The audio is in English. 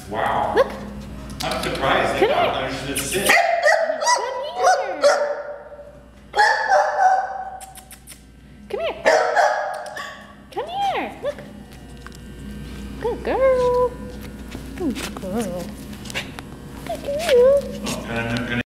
Wow. Look. I'm surprised. Come They here. thought I should sit. Come here. Come here. Look. Good girl. Good girl. Good girl. Oh, can I